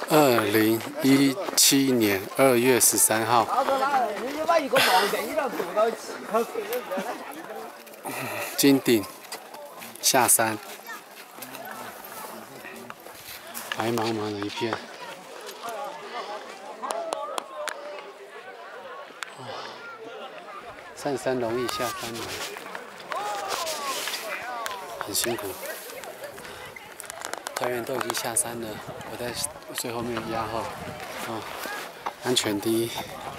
2017年2月13号，金顶下山，白茫茫的一片。上山容易下山难，很辛苦。团员都已经下山了，我在最后面压后，安全第一。